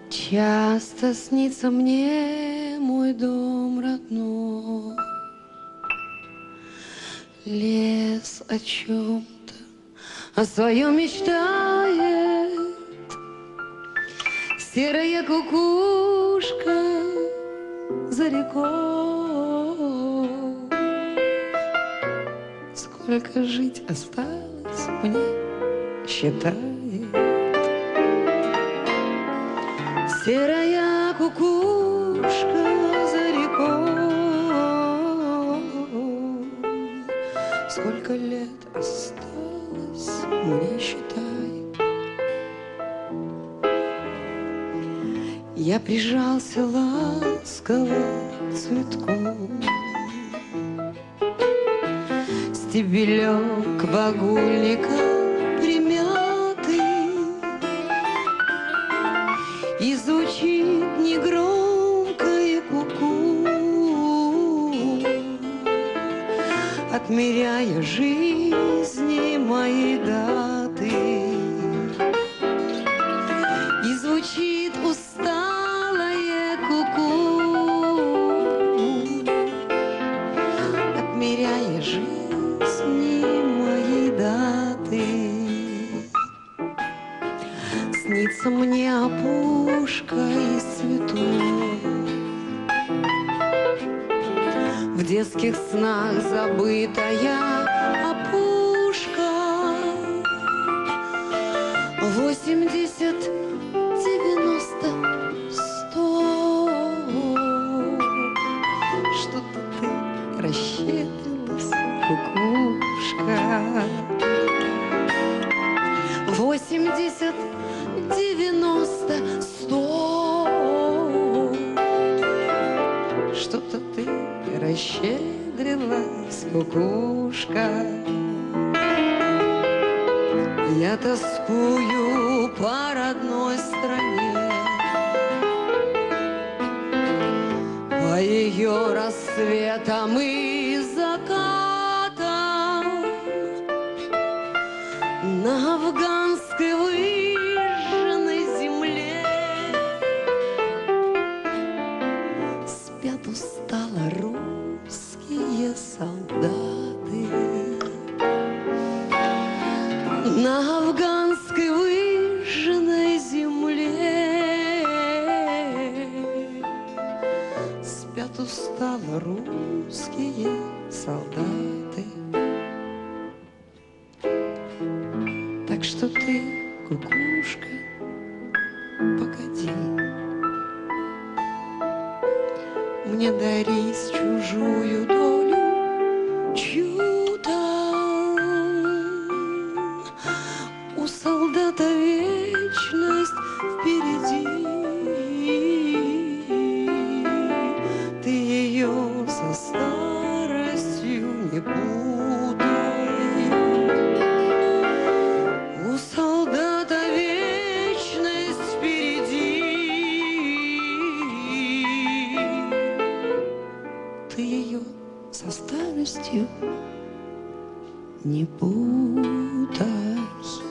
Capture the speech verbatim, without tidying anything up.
Часто снится мне мой дом родной, лес о чем-то, о своем мечтает, серая кукушка за рекой. Сколько жить осталось мне, считает серая кукушка за рекой. Сколько лет осталось мне, считай. Я прижался ласково к цветку, стебелек багульника примятый, и звучит негромкое ку-ку, отмеряя жизни моей даты. И звучит усталое ку-ку, отмеряя жизни моей даты. Снится мне опушка из цветов, в детских снах забытая опушка. Восемьдесят, девяносто, сто. Что-то ты расщедрилась, кукушка. Восемьдесят, девяносто, сто. Что-то ты расщедрилась, кукушка. Я тоскую по родной стране, по ее рассветам и закатам, на афганской выжженной земле спят устало русские солдаты. На афганской выжженной земле спят устало русские солдаты. Так что ты, кукушка, погоди, мне дарись чужую долю, чью-то. У солдата вечность впереди, ты ее со старостью не путай. У солдата вечность впереди, ты ее со старостью не путай.